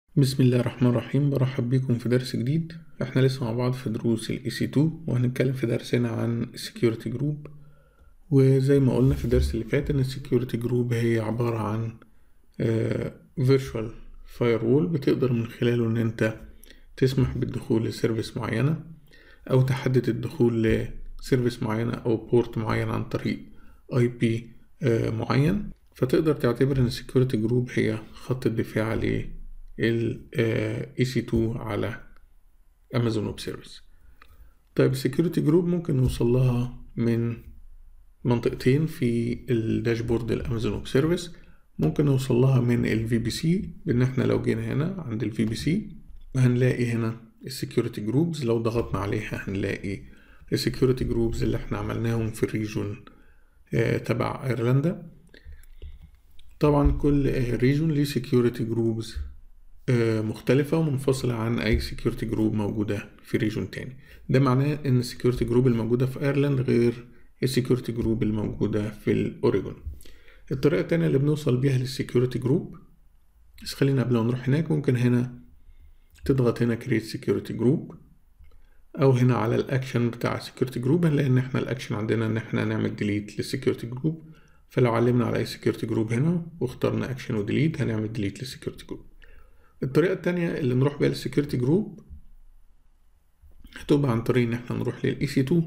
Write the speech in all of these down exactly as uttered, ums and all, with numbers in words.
بسم الله الرحمن الرحيم. برحب بكم في درس جديد. احنا لسه مع بعض في دروس ال إي سي تو وهنتكلم في درسنا عن Security Group. وزي ما قلنا في الدرس اللي فات ان Security Group هي عبارة عن آه Virtual Firewall بتقدر من خلاله ان انت تسمح بالدخول لسيرفيس معينة او تحدد الدخول لسيرفيس معينة او بورت معين عن طريق آي بي آه معين. فتقدر تعتبر ان Security Group هي خط الدفاع ل ال إي سي تو على امازون ويب سيرفيس. طيب السكيورتي جروب ممكن نوصل لها من منطقتين في الداشبورد الامازون ويب سيرفيس. ممكن نوصل لها من الفي بي سي، بان احنا لو جينا هنا عند الفي بي سي هنلاقي هنا السكيورتي جروبز. لو ضغطنا عليها هنلاقي السكيورتي جروبز اللي احنا عملناهم في الريجون آه تبع ايرلندا. طبعا كل ريجون ليه سكيورتي جروبز مختلفة ومنفصلة عن أي سيكيورتي جروب موجودة في ريجون تاني. ده معناه إن السيكيورتي جروب الموجودة في أيرلند غير السيكيورتي جروب الموجودة في الأوريجون. الطريقة التانية اللي بنوصل بيها للسيكيورتي جروب، بس خلينا قبل ما نروح هناك ممكن هنا تضغط هنا create security group، أو هنا على الأكشن بتاع السيكيورتي جروب هنلاقي إن إحنا الأكشن عندنا إن إحنا نعمل delete للسيكيورتي جروب. فلو علمنا على أي سيكيورتي جروب هنا واخترنا أكشن وديليت هنعمل delete للسيكيورتي جروب. الطريقة التانية اللي نروح بيها للسكيورتي جروب هتبقى عن طريق ان احنا نروح لل إي سي تو،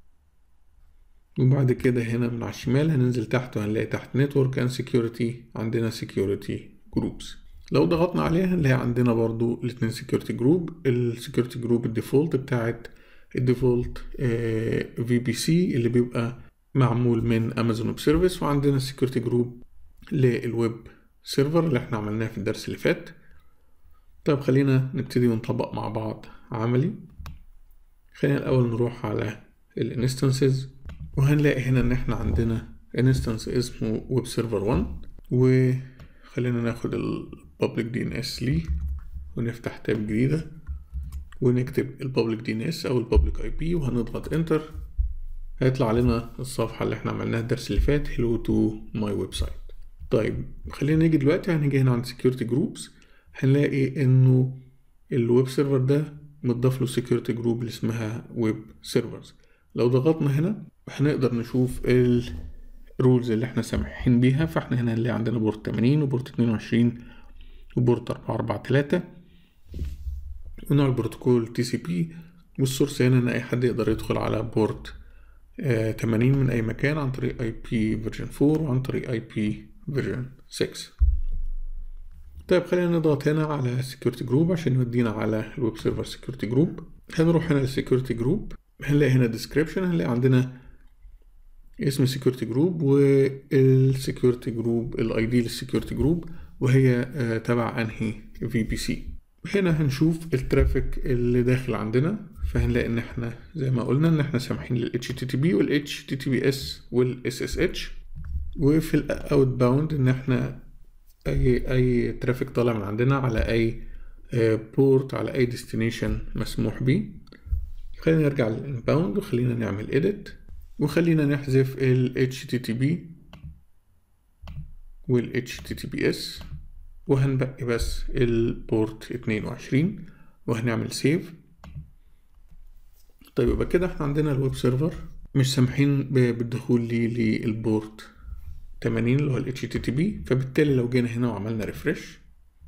وبعد كده هنا من على الشمال هننزل تحت وهنلاقي تحت Network and Security عندنا Security Groups. لو ضغطنا عليها هنلاقي عندنا برضو الاتنين Security Group. ال Security Group الديفولت بتاعت الديفولت في بي سي اللي بيبقى معمول من امازون ويب سيرفيس، وعندنا Security Group للويب سيرفر اللي احنا عملناه في الدرس اللي فات. طيب خلينا نبتدي ونطبق مع بعض عملي. خلينا الأول نروح على الانستنسز وهنلاقي هنا إن إحنا عندنا انستنس اسمه ويب سيرفر واحد، وخلينا ناخد ال public دي إن إس ليه ونفتح تاب جديدة ونكتب ال public دي إن إس أو ال public آي بي وهنضغط انتر. هيطلع لنا الصفحة اللي إحنا عملناها الدرس اللي فات hello to my website. طيب خلينا نيجي دلوقتي هنيجي هنا عند security groups هنلاقي إنه الويب سيرفر ده متضاف له سيكيورتي جروب اللي اسمها ويب سيرفرز. لو ضغطنا هنا هنقدر نشوف الرولز اللي احنا سامحين بيها. فاحنا هنا هنلاقي عندنا بورت تمانين وبورت اتنين وعشرين وبورت اربعة اربعة تلاتة ونوع البروتوكول تي سي بي، والسورس هنا ان اي حد يقدر يدخل على بورت آه تمانين من اي مكان عن طريق اي بي فيرجن اربعة وعن طريق اي بي فيرجن ستة. طيب خلينا نضغط هنا على Security Group عشان يودينا على الويب سيرفر Security Group. هنروح هنا للسكيورتي جروب هنلاقي هنا description، هنلاقي عندنا اسم Security Group والسكيورتي جروب الاي دي للسكيورتي جروب وهي تبع انهي في بي سي. هنا هنشوف الترافيك اللي داخل عندنا، فهنلاقي ان احنا زي ما قلنا ان احنا سامحين لل إتش تي تي بي وال إتش تي تي بي إس وال إس إس إتش، وفي الاوت باوند ان احنا اي اي ترافيك طالع من عندنا على اي بورت على اي ديستنيشن مسموح بيه. خلينا نرجع للانباوند وخلينا نعمل edit وخلينا نحذف ال إتش تي تي بي وال إتش تي تي بي إس وهنبقي بس البورت اتنين وعشرين وهنعمل سيف. طيب يبقى كده احنا عندنا الويب سيرفر مش سامحين بالدخول لي للبورت تمانين اللي هو ال إتش تي تي بي، فبالتالي لو جينا هنا وعملنا ريفرش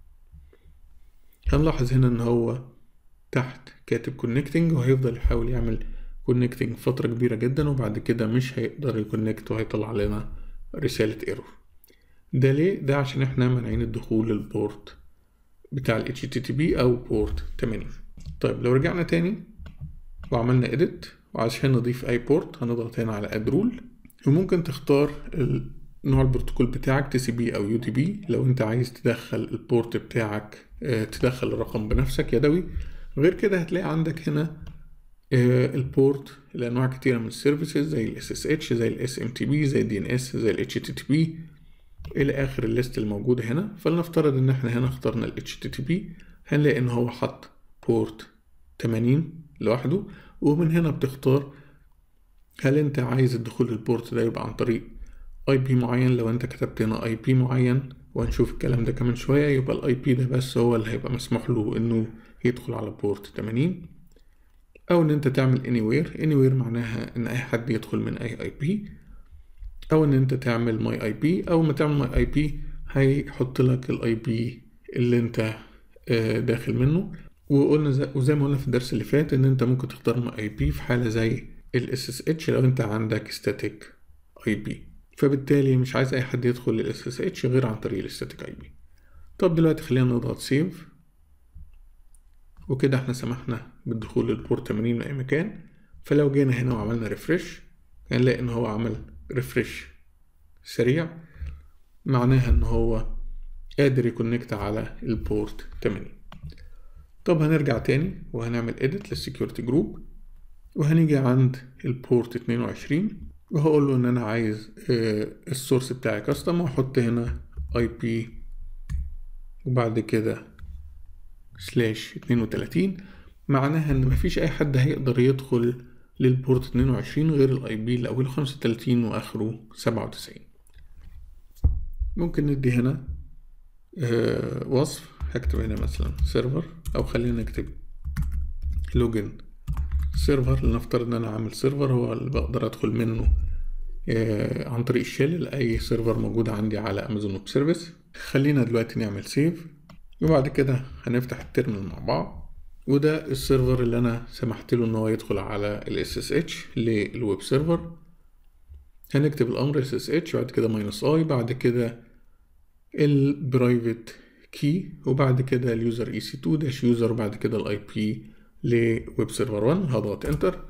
هنلاحظ هنا ان هو تحت كاتب كونكتنج وهيفضل يحاول يعمل كونكتنج فترة كبيرة جدا وبعد كده مش هيقدر يكونكت وهيطلع لنا رسالة ايرور. ده ليه؟ ده عشان احنا مانعين الدخول للبورت بتاع ال إتش تي تي بي او بورت تمانين. طيب لو رجعنا تاني وعملنا edit وعشان نضيف اي بورت هنضغط هنا على add rule، وممكن تختار نوع البروتوكول بتاعك تي سي بي او يو دي بي. لو انت عايز تدخل البورت بتاعك تدخل الرقم بنفسك يدوي. غير كده هتلاقي عندك هنا البورت لانواع كتيره من السيرفيسز زي ال إس إس إتش زي ال إس إم تي بي زي ال دي إن إس زي ال إتش تي تي بي الى اخر الليست الموجوده هنا. فلنفترض ان احنا هنا اخترنا ال إتش تي تي بي هنلاقي ان هو حط بورت تمانين لوحده، ومن هنا بتختار هل انت عايز الدخول للبورت ده يبقى عن طريق اي بي معين. لو انت كتبت هنا اي بي معين، وهنشوف الكلام ده كمان شوية، يبقى الاي بي ده بس هو اللي هيبقى مسموح له انه يدخل على بورت ثمانين. او ان انت تعمل anywhere. anywhere معناها ان اي حد يدخل من اي اي بي، او ان انت تعمل my اي بي. اول ما تعمل my اي بي هيحط لك الاي بي اللي انت داخل منه. وقلنا زي, وزي ما قلنا في الدرس اللي فات ان انت ممكن تختار my اي بي في حالة زي ال إس إس إتش لو انت عندك static اي بي، فبالتالي مش عايز اي حد يدخل لل إس إس إتش غير عن طريق ال static اي بي. طب دلوقتي خلينا نضغط save، وكده احنا سمحنا بالدخول للبورت ثمانين من اي مكان. فلو جينا هنا وعملنا ريفرش هنلاقي ان هو عمل ريفرش سريع، معناها ان هو قادر يكونكت على البورت ثمانين. طب هنرجع تاني وهنعمل edit للسكيورتي جروب، وهنيجي عند البورت اتنين وعشرين وهقول له ان انا عايز السورس بتاعي كاستم، وهحط هنا اي بي وبعد كده سلاش اتنين وتلاتين. معناها ان مفيش اي حد هيقدر يدخل للبورت اتنين وعشرين غير الاي بي اللي اوله خمسة وتلاتين واخره سبعة وتسعين. ممكن ندي هنا آه وصف. هكتب هنا مثلا سيرفر، او خلينا نكتب لوجن سيرفر. لنفترض ان انا عامل سيرفر هو اللي بقدر ادخل منه آه عن طريق الشيل لاي سيرفر موجود عندي على امازون ويب سيرفيس. خلينا دلوقتي نعمل سيف، وبعد كده هنفتح التيرمينال مع بعض. وده السيرفر اللي انا سمحت له ان هو يدخل على ال إس إس إتش للويب سيرفر. هنكتب الامر إس إس إتش بعد كده ماينس اي، بعد كده البرايفت كي، وبعد كده اليوزر اي سي تو داش يوزر، وبعد كده الاي بي لويب سيرفر واحد. هضغط انتر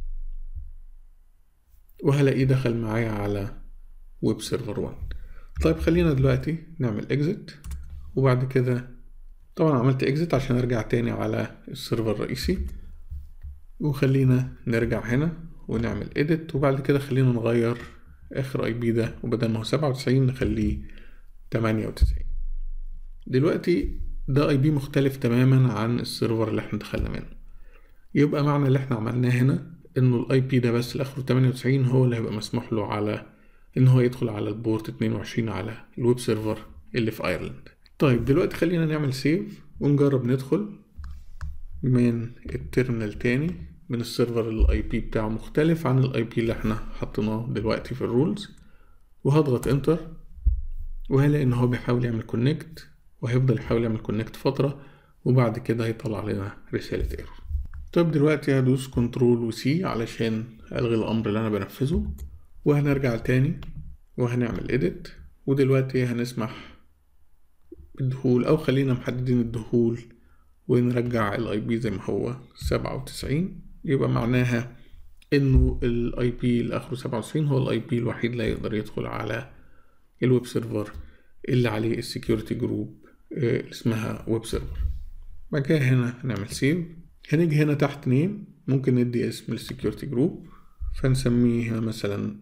وهلاقيه دخل معايا على ويب سيرفر واحد. طيب خلينا دلوقتي نعمل اكزit، وبعد كده طبعا عملت اكزit عشان ارجع تاني على السيرفر الرئيسي. وخلينا نرجع هنا ونعمل edit، وبعد كده خلينا نغير اخر اي بي ده، وبدل ما هو سبعة وتسعين نخليه تمانية وتسعين. دلوقتي ده اي بي مختلف تماما عن السيرفر اللي احنا دخلنا منه. يبقى معنى اللي احنا عملناه هنا انه الاي بي ده بس اللي اخره تمانية وتسعين هو اللي هيبقى مسموح له على ان هو يدخل على البورت اتنين وعشرين على الويب سيرفر اللي في ايرلند. طيب دلوقتي خلينا نعمل سيف ونجرب ندخل من التيرمينال تاني من السيرفر اللي الاي بي بتاعه مختلف عن الاي بي اللي احنا حطيناه دلوقتي في الرولز. وهضغط انتر وهلاقي ان هو بيحاول يعمل كونكت، وهيفضل يحاول يعمل كونكت فترة، وبعد كده هيطلع لنا رسالة ايرور. طيب دلوقتي هدوس كنترول وسي علشان الغي الامر اللي انا بنفذه، وهنرجع تاني وهنعمل edit. ودلوقتي هنسمح بالدخول، او خلينا محددين الدخول ونرجع الاي بي زي ما هو سبعة وتسعين. يبقى معناها انه الاي بي اللي اخره سبعة وتسعين هو الاي بي الوحيد اللي يقدر يدخل على الويب سيرفر اللي عليه السكيورتي جروب اللي اسمها ويب سيرفر. بعد كده هنا هنعمل سيف. هنيجي هنا تحت نيم ممكن ندي اسم للسكيورتي جروب، فنسميها مثلا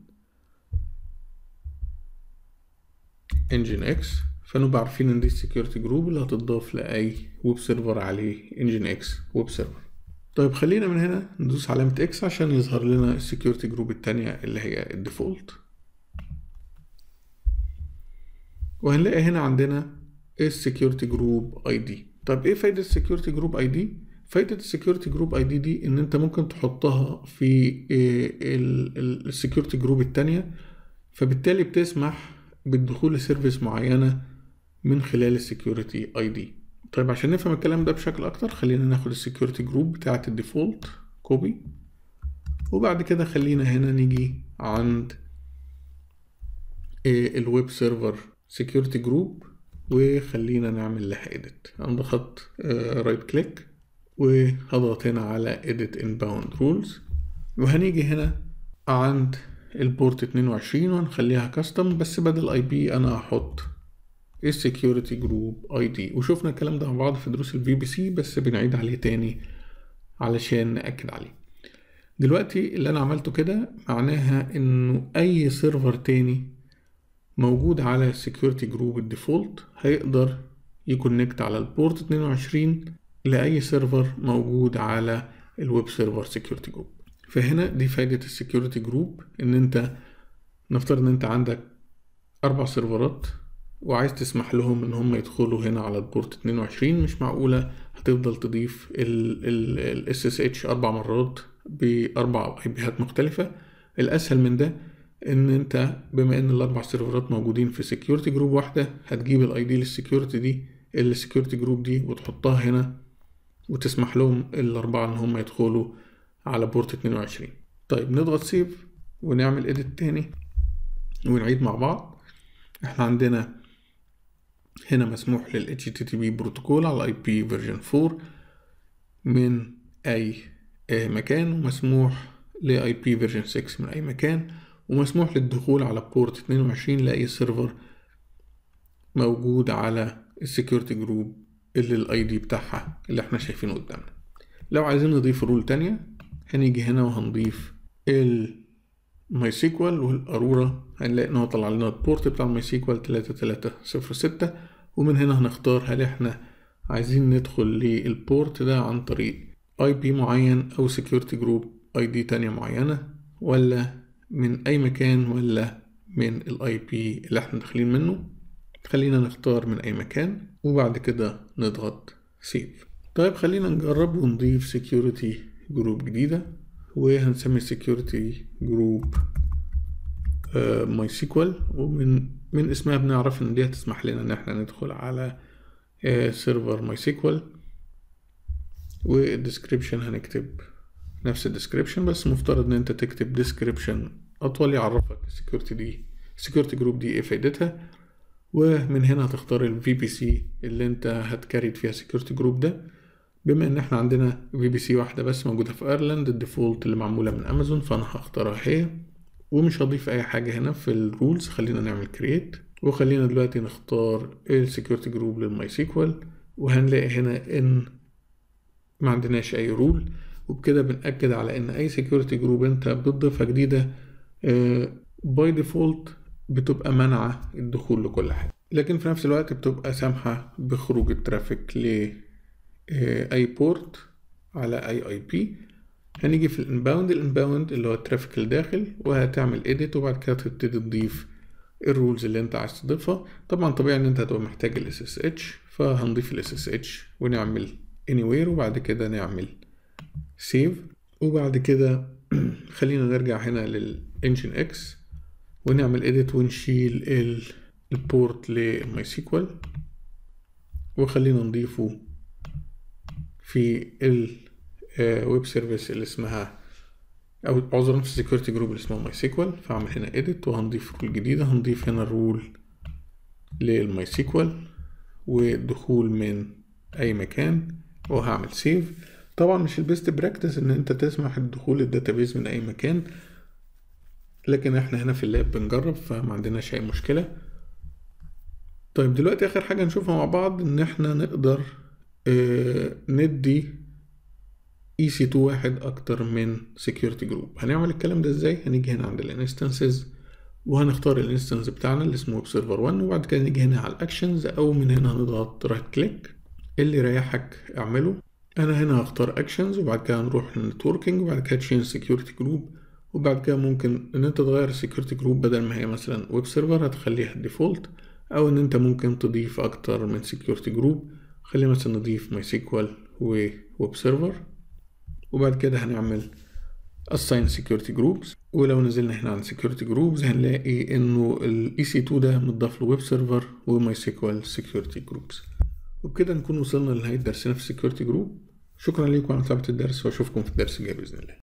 انجن اكس، فنبقى عارفين ان دي السكيورتي جروب اللي هتضاف لاي ويب سيرفر عليه انجن اكس ويب سيرفر. طيب خلينا من هنا ندوس علامة اكس عشان يظهر لنا السكيورتي جروب التانية اللي هي الديفولت. وهنلاقي هنا عندنا السكيورتي جروب اي دي. طب ايه فايدة السكيورتي جروب اي دي؟ فايدة السكيورتي جروب اي دي دي ان انت ممكن تحطها في السكيورتي جروب التانية، فبالتالي بتسمح بالدخول لسيرفيس معينة من خلال السكيورتي اي دي. طيب عشان نفهم الكلام ده بشكل اكتر خلينا ناخد السكيورتي جروب بتاعة الديفولت كوبي، وبعد كده خلينا هنا نيجي عند الويب سيرفر سكيورتي جروب وخلينا نعمل لها edit. هنضغط رايت كليك وهضغط هنا على edit inbound rules، وهنيجي هنا عند البورت اتنين وعشرين وهنخليها كاستم، بس بدل اي بي انا هحط السكيورتي جروب اي دي. وشوفنا الكلام ده مع بعض في دروس الفي بي سي بس بنعيد عليه تاني علشان نأكد عليه. دلوقتي اللي انا عملته كده معناها انه اي سيرفر تاني موجود على السكيورتي جروب الديفولت هيقدر يكونكت على البورت اتنين وعشرين لأي سيرفر موجود على الويب سيرفر سكيورتي جروب. فهنا دي فايدة السكيورتي جروب، ان انت نفترض ان انت عندك اربع سيرفرات وعايز تسمح لهم ان هم يدخلوا هنا على البورت اتنين وعشرين، مش معقولة هتفضل تضيف ال اس اس اتش اربع مرات باربع اي بيهات مختلفة. الاسهل من ده ان انت بما ان الاربع سيرفرات موجودين في سيكيورتي جروب واحدة، هتجيب الاي دي للسيكيورتي دي السيكيورتي جروب دي وتحطها هنا وتسمح لهم الاربعة ان هم يدخلوا على بورت اتنين وعشرين. طيب نضغط سيف ونعمل اديت تاني ونعيد مع بعض. احنا عندنا هنا مسموح لل اتش تي تي بي بروتوكول على اي بي فيرجن فور من اي مكان، ومسموح ل اي بي فيرجن سكس من اي مكان، ومسموح للدخول على بورت اتنين وعشرين لاي سيرفر موجود على السكيورتي جروب اللي الاي دي بتاعها اللي احنا شايفينه قدامنا. لو عايزين نضيف رول تانية هنيجي هنا وهنضيف الماي سيكوال والارورا، هنلاقي ان هو طلع لنا البورت بتاع الماي سيكوال تلاتة تلاتة صفر ستة، ومن هنا هنختار هل احنا عايزين ندخل للبورت ده عن طريق اي بي معين او سكيورتي جروب اي دي تانية معينة، ولا من اي مكان، ولا من الاي بي اللي احنا داخلين منه. خلينا نختار من اي مكان وبعد كده نضغط سيف. طيب خلينا نجرب ونضيف سكيورتي جروب جديدة، وهنسمي سكيورتي جروب ماي سيكوال، ومن من اسمها بنعرف ان دي هتسمح لنا ان احنا ندخل على سيرفر ماي سيكوال. والديسكريبشن هنكتب نفس الديسكريبشن، بس مفترض ان انت تكتب ديسكريبشن اطول يعرفك السكيورتي دي السكيورتي جروب دي ايه فايدتها. ومن هنا هتختار ال في بي سي اللي انت هتكريت فيها سكيورتي جروب ده. بما ان احنا عندنا في بي سي واحدة بس موجودة في ايرلاند الديفولت اللي معمولة من امازون، فانا هختارها هي ومش هضيف اي حاجة هنا في الرولز. خلينا نعمل كرييت، وخلينا دلوقتي نختار السكيورتي جروب للماي سيكوال، وهنلاقي هنا ان ما عندناش اي رول. وبكده بنأكد على ان اي سكيورتي جروب انت بتضيفها جديدة باي ديفولت بتبقى منعة الدخول لكل حاجة، لكن في نفس الوقت بتبقى سامحة بخروج الترافيك ل اي بورت على اي اي بي. هنيجي في الانباوند الانباوند اللي هو الترافيك الداخل، وهتعمل edit وبعد كده تبتدي تضيف الرولز اللي انت عايز تضيفها. طبعا طبيعي ان انت هتبقى محتاج ال اس اس اتش، فهنضيف ال اس اس اتش ونعمل anywhere وبعد كده نعمل save. وبعد كده خلينا نرجع هنا للانجن اكس ونعمل edit ونشيل البورت للماي سيكوال، وخلينا نضيفه في الويب سيرفيس اللي اسمها او عذرا في السكيورتي جروب اللي اسمه ماي سيكوال. فاعمل هنا edit وهنضيف رول جديدة. هنضيف هنا الرول للماي سيكوال ودخول من اي مكان، وهعمل سيف. طبعا مش البيست براكتس ان انت تسمح الدخول الداتابيز من اي مكان، لكن احنا هنا في اللاب بنجرب فما عندناش اي مشكلة. طيب دلوقتي اخر حاجة نشوفها مع بعض ان احنا نقدر اه ندي اي سي تو واحد اكتر من سكيورتي جروب. هنعمل الكلام ده ازاي؟ هنيجي هنا عند الانستنسز وهنختار الانستنس بتاعنا اللي اسمه ويب سيرفر واحد، وبعد كده نيجي هنا على الاكشنز، او من هنا هنضغط رايت كليك اللي يريحك اعمله. انا هنا هختار اكشنز وبعد كده نروح للنتوركينج وبعد كده تشينج سكيورتي جروب، وبعد كده ممكن ان انت تغير السكيورتي جروب بدل ما هي مثلا ويب سيرفر هتخليها ديفولت، او ان انت ممكن تضيف اكتر من سكيورتي جروب. خلينا مثلا نضيف ماي سيكوال وويب سيرفر، وبعد كده هنعمل assign security groups. ولو نزلنا هنا عن security groups هنلاقي انه ال إي سي تو ده متضاف له ويب سيرفر وماي سيكوال security groups. وبكده نكون وصلنا لنهاية درسنا في security group. شكرا لكم على متابعة الدرس، واشوفكم في الدرس الجاي بإذن الله.